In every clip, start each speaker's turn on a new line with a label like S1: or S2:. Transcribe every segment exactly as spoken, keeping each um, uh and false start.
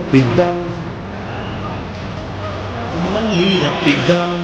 S1: రప్పిద్దాం మళ్ళీ రప్పిద్దాం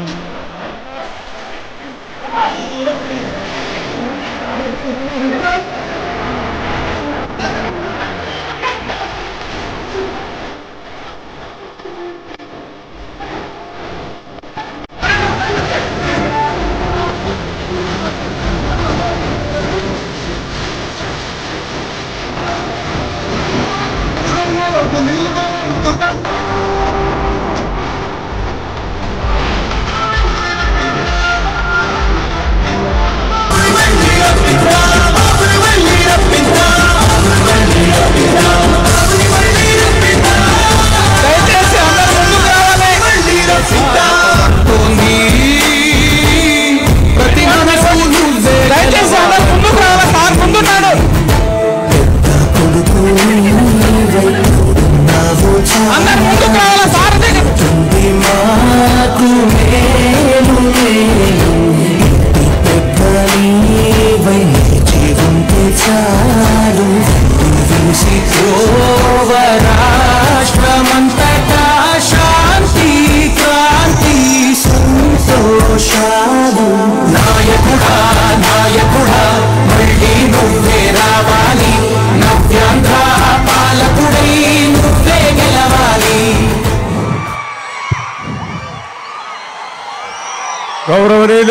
S2: గౌరవనీయులు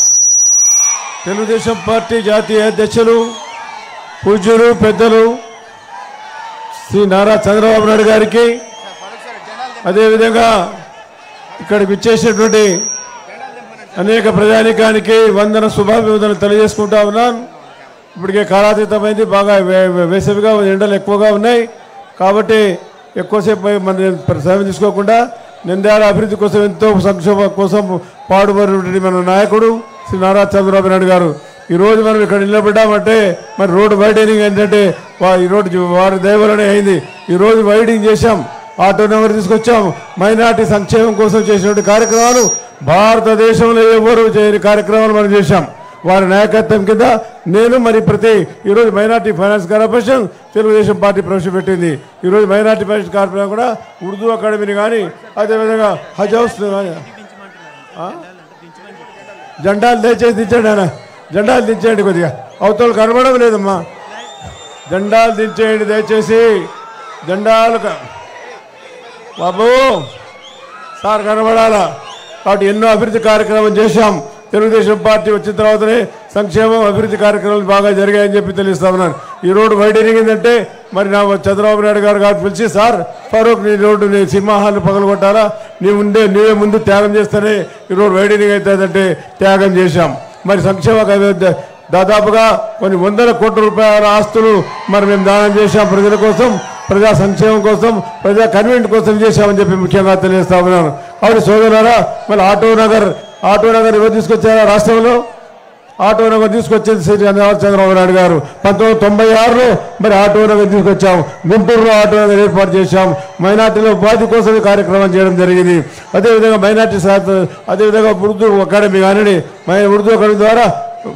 S2: తెలుగుదేశం పార్టీ జాతీయ అధ్యక్షులు పూజ్యులు పెద్దలు శ్రీ నారా చంద్రబాబు నాయుడు గారికి అదేవిధంగా ఇక్కడికి విచ్చేసినటువంటి అనేక ప్రజానీకానికి వందన శుభాభివందనలు తెలియజేసుకుంటా ఉన్నాను. ఇప్పటికే కాలాతీతమైంది, బాగా వేసవిగా ఎండలు ఎక్కువగా ఉన్నాయి కాబట్టి ఎక్కువసేపు మన సమయం తీసుకోకుండా నంద్యాల అభివృద్ధి కోసం ఎంతో సంక్షేమ కోసం పాడుబడినటువంటి మన నాయకుడు శ్రీ నారా చంద్రబాబు నాయుడు గారు ఈరోజు మనం ఇక్కడ నిలబడ్డామంటే మరి రోడ్డు వైడనింగ్ ఏంటంటే ఈరోజు వారి దయవలనే అయింది. ఈరోజు వైడింగ్ చేశాం, ఆటో నెంబర్ తీసుకొచ్చాం, మైనార్టీ సంక్షేమం కోసం చేసినటువంటి కార్యక్రమాలు భారతదేశంలో ఎవరు చేయని కార్యక్రమాలు మనం చేశాం. వారి నాయకత్వం కింద నేను మరి ప్రతి ఈరోజు minority finance corporation Telugu Desam party ప్రవేశపెట్టింది. ఈరోజు మైనార్టీ ఫైనాన్స్ కార్పొరేషన్ కూడా ఉర్దూ అకాడమీని కానీ అదేవిధంగా హజ్ హౌస్ కానీ జెండాలు దయచేసి దించండి అన్న, జెండాలు దించేయండి, కొద్దిగా అవతల కనబడడం లేదమ్మా, జెండాలు దించేయండి దయచేసి, జెండాలు బాబు సార్ కనబడాలా. కాబట్టి ఎన్నో అభివృద్ధి కార్యక్రమం చేశాం. తెలుగుదేశం పార్టీ వచ్చిన తర్వాతనే సంక్షేమం అభివృద్ధి కార్యక్రమాలు బాగా జరిగాయని చెప్పి తెలుస్తా ఉన్నాను. ఈ రోడ్డు వైడనింగ్ ఏంటంటే మరి నా చంద్రబాబు నాయుడు గారు గారు పిలిచి సార్ ఫరూక్ నీ రోడ్డు నీ సినిమా హాల్ పగలగొట్టాలా, నీ ఉండే నీవే ముందు త్యాగం చేస్తేనే ఈ రోడ్డు వైడనింగ్ అవుతుందంటే త్యాగం చేశాం. మరి సంక్షేమ దాదాపుగా కొన్ని వందల కోట్ల రూపాయల ఆస్తులు మరి మేము దానం చేశాం ప్రజల కోసం, ప్రజా సంక్షేమం కోసం, ప్రజా కన్వీనెంట్ కోసం చేశామని చెప్పి ముఖ్యంగా తెలియజేస్తా ఉన్నాను. కాబట్టి సోదరులారా మరి ఆటో నగర్ ఆటో నగర్ ఎవరు తీసుకొచ్చారా రాష్ట్రంలో? ఆటో నగర్ తీసుకొచ్చేది శ్రీ చంద్రబాబు నాయుడు గారు పంతొమ్మిది వందల తొంభై ఆరులో మరి ఆటో నగర్ తీసుకొచ్చాం. గుంటూరులో ఆటో నగర్ ఏర్పాటు చేశాం. మైనార్టీలో ఉపాధి కోసం కార్యక్రమం చేయడం జరిగింది. అదేవిధంగా మైనార్టీ అదేవిధంగా ఉర్దూ అకాడమీ కానీ ఉర్దూ అకాడమీ ద్వారా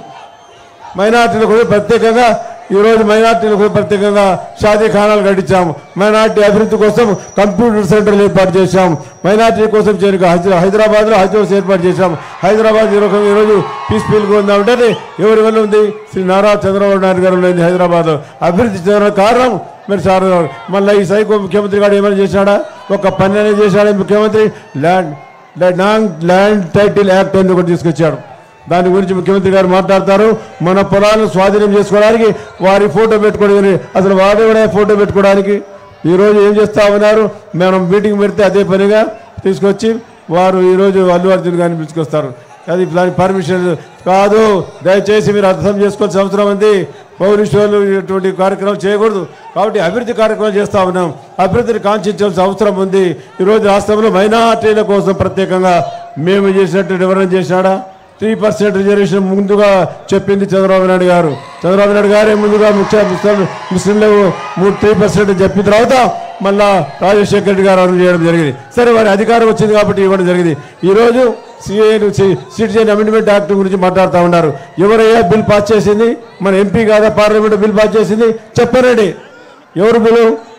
S2: మైనార్టీలకు ప్రత్యేకంగా ఈరోజు మైనార్టీలకు ప్రత్యేకంగా షాదీ ఖానాలు కట్టించాము. మైనార్టీ అభివృద్ధి కోసం కంప్యూటర్ సెంటర్లు ఏర్పాటు చేశాం. మైనార్టీ కోసం హైదరాబాద్లో హజ్ హౌస్ ఏర్పాటు చేశాం. హైదరాబాద్ ఈ రకంగా ఈరోజు పీస్ఫుల్గా ఉందామంటే ఎవరి వల్ల ఉంది? శ్రీ నారా చంద్రబాబు నాయుడు గారు ఉంది హైదరాబాద్లో అభివృద్ధి చేయడానికి కారణం మీరు సార్. మళ్ళీ ఈ సైకో ముఖ్యమంత్రి గారు ఏమైనా చేశాడా? ఒక పని అనేది చేశాడా ముఖ్యమంత్రి? ల్యాండ్ ల్యాండ్ టైటిల్ యాక్ట్ అని ఒకటి తీసుకొచ్చాడు. దాని గురించి ముఖ్యమంత్రి గారు మాట్లాడతారు. మన పొలాలను స్వాధీనం చేసుకోవడానికి వారి ఫోటో పెట్టుకోవడానికి, అసలు వాడే కూడా ఫోటో పెట్టుకోవడానికి ఈరోజు ఏం చేస్తా ఉన్నారు? మనం మీటింగ్ పెడితే అదే పనిగా తీసుకొచ్చి వారు ఈరోజు అల్లు అర్జున్ గారిని పిలుచుకొస్తారు. అది దాని పర్మిషన్ కాదు. దయచేసి మీరు అర్థం చేసుకోవాల్సిన అవసరం ఉంది. పౌరుషులు ఇటువంటి కార్యక్రమం చేయకూడదు. కాబట్టి అభివృద్ధి కార్యక్రమం చేస్తూ ఉన్నాం. అభివృద్ధిని కాంక్షించాల్సిన అవసరం ఉంది. ఈరోజు రాష్ట్రంలో మైనార్టీల కోసం ప్రత్యేకంగా మేము చేసినట్టు ఎవరైనా చేశాడా? త్రీ పర్సెంట్ రిజర్వేషన్ ముందుగా చెప్పింది చంద్రబాబు నాయుడు గారు. చంద్రబాబు నాయుడు గారే ముందుగా ముఖ్య ముస్లింలకు మూడు త్రీ పర్సెంట్ చెప్పిన తర్వాత మళ్ళా రాజశేఖర రెడ్డి గారు అమలు చేయడం జరిగింది. సరే వారి అధికారం వచ్చింది కాబట్టి ఇవ్వడం జరిగింది. ఈరోజు సిఏ సిటిజన్ అమెండ్మెంట్ యాక్ట్ గురించి మాట్లాడుతూ ఉన్నారు. ఎవరయ్యా బిల్ పాస్ చేసింది? మన ఎంపీ కాదా పార్లమెంట్ బిల్ పాస్ చేసింది? చెప్పరండి. ఎవరు బిల్లు?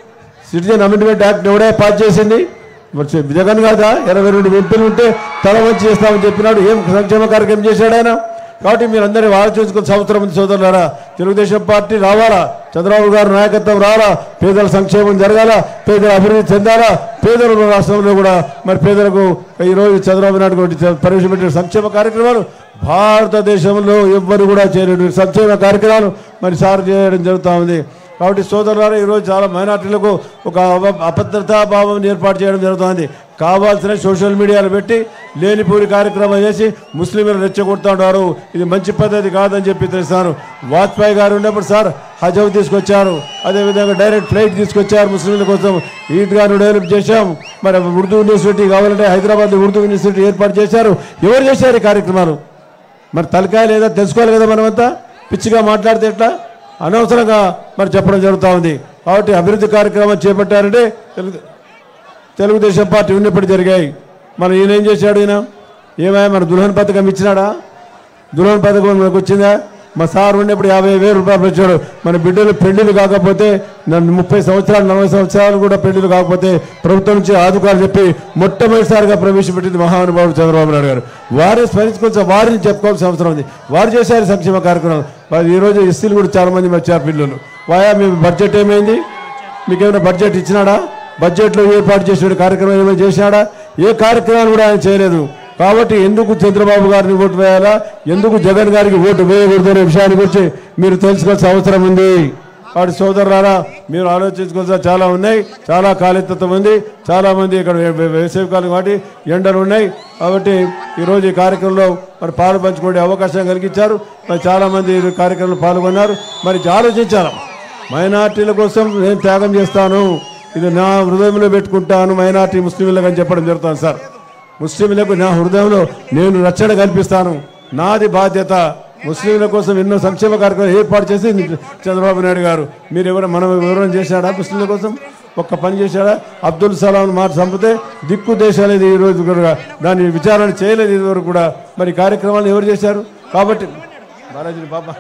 S2: సిటిజన్ అమెండ్మెంట్ యాక్ట్ ఎవడే పాస్ చేసింది? మరి జగన్ కాదా? ఇరవై రెండు ఎంపీలు ఉంటే తల వంచి చేస్తామని చెప్పినాడు. ఏం సంక్షేమ కార్యక్రమం చేశాడు ఆయన? కాబట్టి మీరు అందరూ ఆలోచించుకుని సంవత్సరం మంది సోదరులారా, తెలుగుదేశం పార్టీ రావాలా, చంద్రబాబు గారు నాయకత్వం రావాలా, పేదల సంక్షేమం జరగాల, పేదల అభివృద్ధి చెందాలా, పేదల రాష్ట్రంలో కూడా మరి పేదలకు ఈరోజు చంద్రబాబు నాయుడు ప్రవేశపెట్టిన సంక్షేమ కార్యక్రమాలు భారతదేశంలో ఎవ్వరు కూడా చేయలేడు సంక్షేమ కార్యక్రమాలు మరి సార్ చేయడం జరుగుతూ ఉంది. కాబట్టి సోదరులారా, ఈరోజు చాలా మైనార్టీలకు ఒక అభద్రతా భావం ఏర్పాటు చేయడం జరుగుతుంది. కావాల్సిన సోషల్ మీడియాలో పెట్టి లేనిపోని కార్యక్రమం చేసి ముస్లింలు రెచ్చగొడుతున్నారు. ఇది మంచి పద్ధతి కాదని చెప్పి తెలుస్తారు. వాజ్పేయి గారు ఉన్నప్పుడు సార్ హజవ్ తీసుకొచ్చారు, అదేవిధంగా డైరెక్ట్ ఫ్లైట్ తీసుకొచ్చారు ముస్లింల కోసం. ఈద్గాను డెవలప్ చేశాం. మరి ఉర్దూ యూనివర్సిటీ కావాలంటే హైదరాబాద్ ఉర్దూ యూనివర్సిటీ ఏర్పాటు చేశారు. ఎవరు చేశారు ఈ కార్యక్రమాలు? మరి తలకాయ లేదా తెలుసుకోవాలి కదా. మనమంతా పిచ్చిగా మాట్లాడితే ఎట్లా? అనవసరంగా మరి చెప్పడం జరుగుతూ ఉంది. కాబట్టి అభివృద్ధి కార్యక్రమం చేపట్టారంటే తెలుగు తెలుగుదేశం పార్టీ ఉన్నప్పుడు జరిగాయి. మరి ఈయన ఏం చేశాడు? ఈయన ఏమయ్యా మన దుల్హన్ పథకం ఇచ్చినాడా? దుల్హన్ పథకం మనకు వచ్చిందా? మా సార్ ఉన్నప్పుడు యాభై వేలు రూపాయలు వచ్చాడు. మన బిడ్డలు పెళ్లిలు కాకపోతే నన్ను ముప్పై సంవత్సరాలు నలభై సంవత్సరాలు కూడా పెళ్లిలు కాకపోతే ప్రభుత్వం నుంచి ఆదుకోవాలని చెప్పి మొట్టమొదటిసారిగా ప్రవేశపెట్టింది మహానుభావుడు చంద్రబాబు నాయుడు గారు. వారిని స్మరించుకోవాల్సిన వారిని చెప్పుకోవాల్సిన అవసరం ఉంది. వారు చేశారు సంక్షేమ కార్యక్రమం. మరి ఈరోజు ఎస్సీలు కూడా చాలా మంది వచ్చారు పిల్లలు. వాయా మీ బడ్జెట్ ఏమైంది? మీకేమైనా బడ్జెట్ ఇచ్చినాడా? బడ్జెట్లో ఏర్పాటు చేసిన కార్యక్రమం ఏమైనా చేశాడా? ఏ కార్యక్రమాలు కూడా ఆయన చేయలేదు. కాబట్టి ఎందుకు చంద్రబాబు గారిని ఓటు వేయాలా, ఎందుకు జగన్ గారికి ఓటు వేయకూడదు అనే విషయాన్ని గురించి మీరు తెలుసుకోవాల్సిన అవసరం ఉంది. వాటి సోదరులారా, మీరు ఆలోచించుకోవాల్సిన చాలా ఉన్నాయి. చాలా కాలితత్వం ఉంది. చాలామంది ఇక్కడ వేసవికాలం కాబట్టి ఎండలు ఉన్నాయి. కాబట్టి ఈరోజు ఈ కార్యక్రమంలో మరి పాలు పంచుకునే అవకాశం కలిగించారు. మరి చాలామంది ఈ కార్యక్రమంలో పాల్గొన్నారు. మరి ఆలోచించారు. మైనార్టీల కోసం నేను త్యాగం చేస్తాను, ఇది నా హృదయంలో పెట్టుకుంటాను, మైనార్టీ ముస్లింలకు అని చెప్పడం జరుగుతుంది సార్. ముస్లింలకు నా హృదయంలో నేను రక్షణ కల్పిస్తాను, నాది బాధ్యత. ముస్లింల కోసం ఎన్నో సంక్షేమ కార్యక్రమాలు ఏర్పాటు చేసి చంద్రబాబు నాయుడు గారు మీరు ఎవరు మనం వివరణ చేశాడా? ముస్లింల కోసం ఒక్క పని చేశాడా? అబ్దుల్ సలాం మాట చంపితే దిక్కు దేశాలేదు ఈరోజు కూడా దాన్ని విచారణ చేయలేదు ఇదివరకు కూడా. మరి కార్యక్రమాలు ఎవరు చేశారు? కాబట్టి బాలాజీ బాబా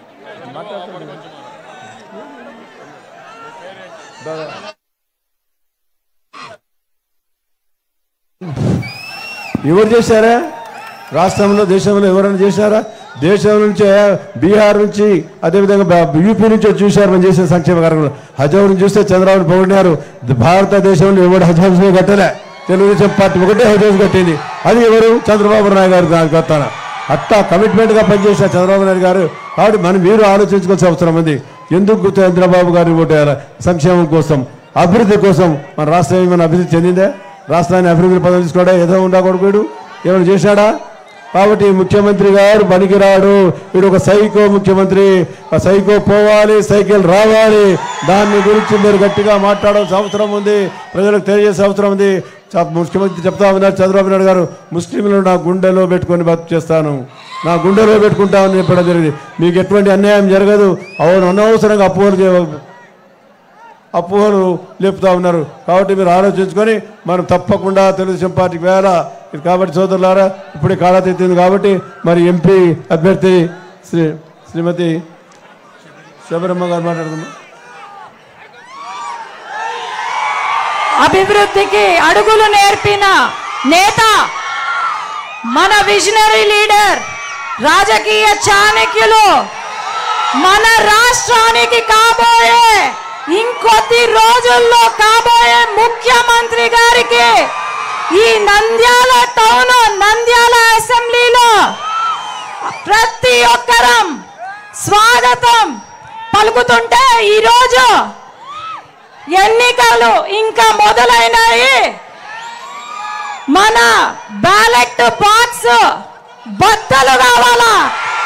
S2: ఎవరు చేశారా? రాష్ట్రంలో దేశంలో ఎవరైనా చేశారా? దేశం నుంచి బీహార్ నుంచి అదేవిధంగా యూపీ నుంచి చూశారు మనం చేసిన సంక్షేమ కార్యక్రమం. హజౌని చూస్తే చంద్రబాబు పొగిడారు. భారతదేశంలో ఎవరు హజౌస్ కట్టలే, తెలుగుదేశం పార్టీ ఒకటే హజౌస్ కట్టింది. అది ఎవరు? చంద్రబాబు నాయుడు గారు దానికి కట్టాను. అట్టా కమిట్మెంట్గా పనిచేసిన చంద్రబాబు నాయుడు గారు. కాబట్టి మనం మీరు ఆలోచించుకోవాల్సిన అవసరం ఉంది. ఎందుకు చంద్రబాబు గారిని ఓటేయాలి? సంక్షేమం కోసం, అభివృద్ధి కోసం. మన రాష్ట్రం ఏమైనా అభివృద్ధి చెందిందే? రాష్ట్రాన్ని అభివృద్ధి పదవి తీసుకోవడా? ఏదో ఉండకూడదు. ఏమైనా చేశాడా? కాబట్టి ముఖ్యమంత్రి గారు పనికిరాడు, వీడు ఒక సైకో ముఖ్యమంత్రి. ఆ సైకో పోవాలి, సైకిల్ రావాలి. దాని గురించి మీరు గట్టిగా మాట్లాడాల్సిన అవసరం ఉంది, ప్రజలకు తెలియజేసే అవసరం ఉంది. ముఖ్యమంత్రి చెప్తా ఉన్నారు చంద్రబాబు నాయుడు గారు, ముస్లింలు నా గుండెలో పెట్టుకొని బతు చేస్తాను, నా గుండెలో పెట్టుకుంటామని చెప్పడం జరిగింది. మీకు ఎటువంటి అన్యాయం జరగదు. అవును, అనవసరంగా అపోహలు అపోహలు లేపుతా ఉన్నారు. కాబట్టి మీరు ఆలోచించుకొని మనం తప్పకుండా తెలుగుదేశం పార్టీకి వేయాలా. కాబట్టి సోదరులారా, ఇప్పుడే కాళా తెచ్చింది కాబట్టి మరి ఎంపీ అభ్యర్థి శ్రీ శ్రీమతి శబరమ్మ గారు మాట్లాడుతున్నారు.
S3: అభివృద్ధికి అడుగులు నేర్పిన నేత, మన విజనరీ లీడర్, రాజకీయ చాణక్యులు, మన రాష్ట్రానికి కాబోయే ఇంకొద్ది రోజుల్లో కాబోయే ముఖ్యమంత్రి గారికి ఈ నంద్యాల టౌన్, నంద్యాల అసెంబ్లీలో ప్రతి ఒక్కరం స్వాగతం పలుకుతుంటే ఈరోజు ఎన్నికలు ఇంకా మొదలైనాయి. మన బ్యాలెట్ బాక్స్ బద్దలు కావాలా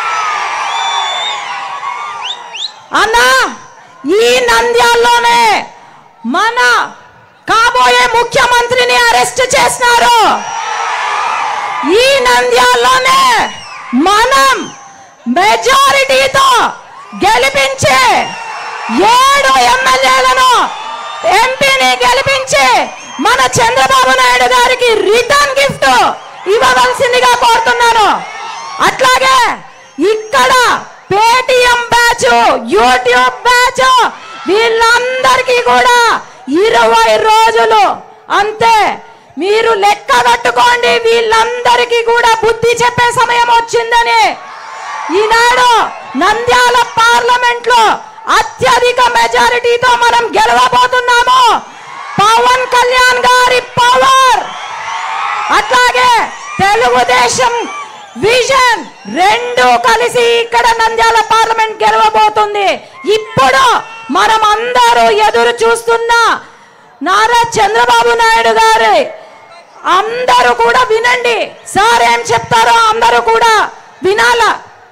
S3: అన్నా? ఈ నంద్యాలలోనే మన కాబోయే ముఖ్యమంత్రిని అరెస్ట్ చేసినారు. ఈ నంద్యాలలోనే మనం మెజారిటీతో గెలిపించే ఏడు ఎమ్మెల్యేలను, ఎంపీని గెలిపించి మన చంద్రబాబు నాయుడు గారికి రిటర్న్ గిఫ్ట్ ఇవ్వవలసిందిగా కోరుతున్నాను. అట్లాగే ఇక్కడ పేటిఎం బ్యాచ్, యూట్యూబ్ బ్యాచ్, వీళ్ళందరికీ కూడా ఇరవై రోజులు అంతే. మీరు లెక్క కట్టుకోండి, వీళ్ళందరికీ కూడా బుద్ధి చెప్పే సమయం వచ్చిందని. ఈనాడు నంద్యాల పార్లమెంట్ లో అత్యధిక మెజారిటీతో మనం గెలవబోతున్నాము. పవన్ కళ్యాణ్ గారి పవర్, అట్లాగే తెలుగుదేశం విజన్ రెండు కలిసి ఇక్కడ నంద్యాల పార్లమెంట్ గెలవబోతుంది. ఇప్పుడు మనం అందరూ ఎదురు చూస్తున్న నారా చంద్రబాబు నాయుడు గారు అందరూ కూడా వినండి, సార్ ఏం చెప్తారో అందరూ కూడా వినాలా.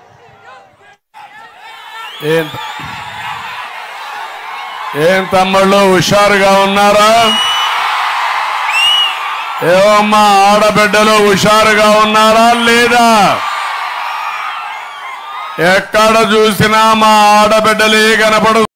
S4: ఏం ఏం తమ్ముళ్ళు హుషారుగా ఉన్నారా? ఏవమ్మా ఆడబిడ్డలు హుషారుగా ఉన్నారా లేదా? ఎక్కడ చూసినా మా ఆడబిడ్డలే కనపడు